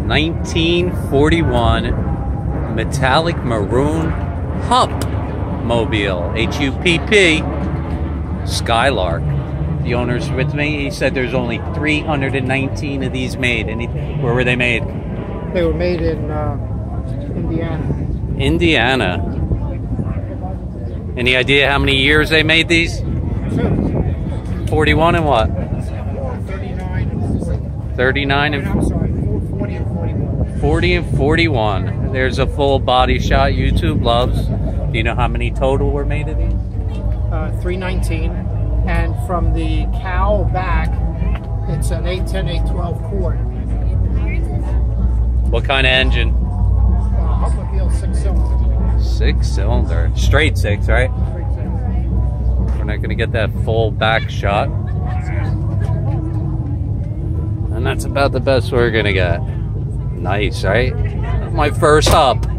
1941 metallic maroon Hupp mobile, H-U-P-P, Skylark. The owner's with me. He said there's only 319 of these made. Where were they made? They were made in Indiana. Indiana. Any idea how many years they made these? 41 and what? 39 and 40. 39 and... I'm sorry, 40 and 41. 40 and 41. There's a full body shot YouTube loves. Do you know how many total were made of these? 319. And from the cowl back, it's an 810, 812 cord. What kind of engine? Huppmobile 6-cylinder. 6-cylinder. Straight 6, right? Straight 6. We're not going to get that full back shot. And that's about the best we're going to get. Nice, right? My first Hupp.